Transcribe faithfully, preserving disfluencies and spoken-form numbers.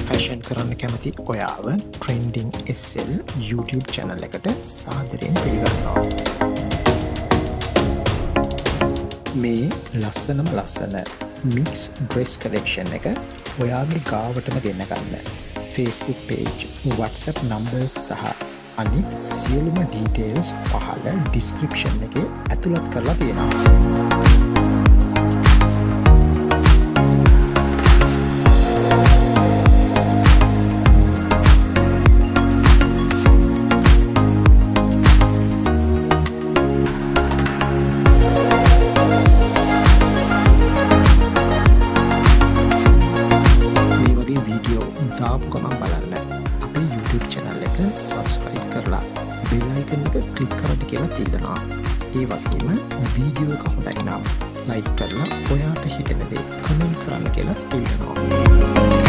Fashion කරන්න කැමති ඔයාව trending S L YouTube channel එකට සාදරයෙන් පිළිගන්නවා. මේ ලස්සනම ලස්සන mix dress collection එක ඔයාගේ ගාවටම ගෙන ගන්න. Facebook page, WhatsApp numbers සහ අනිත් සියලුම details පහළ description එකේ ඇතුළත් කරලා තියෙනවා. දාපු ගමන් බලන්න අපේ YouTube channel එක subscribe කරලා bell icon එක click කරන්න කියලා තියනවා. ඒ වගේම වීඩියෝ එක හොඳයි නම් like කරලා ඔයාට හිතෙන දේ comment කරන්න කියලා තියනවා.